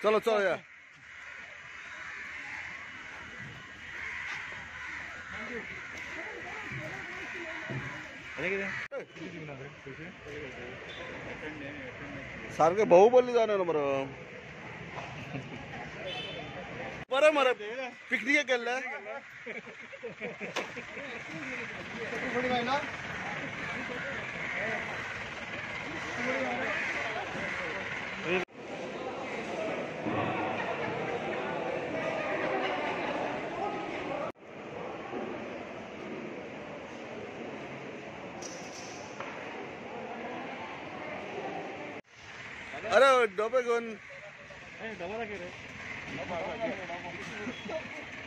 चलो चलो यार सारखे भाऊ बोलली जाणार मर बरं मर पिकनिक केलं अरे डबे घेऊन